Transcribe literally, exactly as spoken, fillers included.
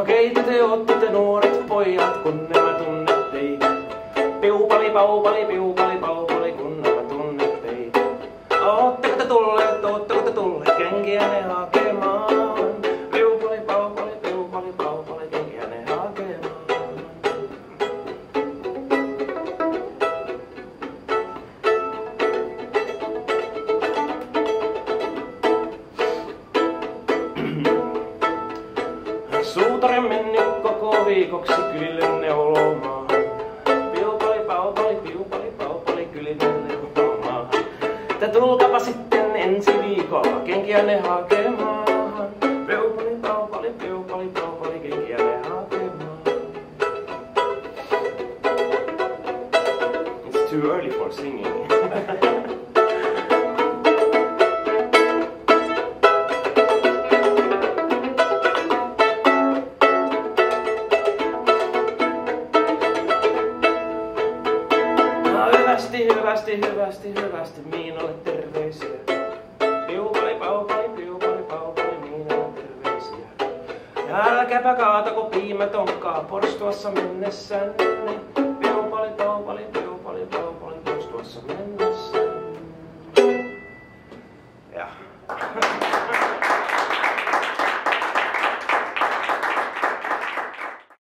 No keitä te ootte te nuoret pojat, kun nämä tunne teitä? Piupali, paupali, piupali, paupali, kun nämä tunne teitä. Ootteko te tulleet, ootteko te tulleet kenkiä ne hakemaan? Piupali, paupali, piupali, paupali, kenkiä ne hakemaan. Suutari mennyt koko viikoksi kylillenne olomaan. Piupali, paupali, piupali, paupali, kylillenne olomaan. Te tulkapa sitten ensi viikolla kenkiänne hakemaan. Piupali, paupali, piupali, paupali, kenkiänne hakemaan. It's too early for singing. Hyvästi, hyvästi, hyvästi, hyvästi, Miinalle terveisiä. Piupali, paupali, piupali, paupali, Miinalle terveisiä. Ja älkääpä kaatako piimätonkaa porstuassa mennessänne.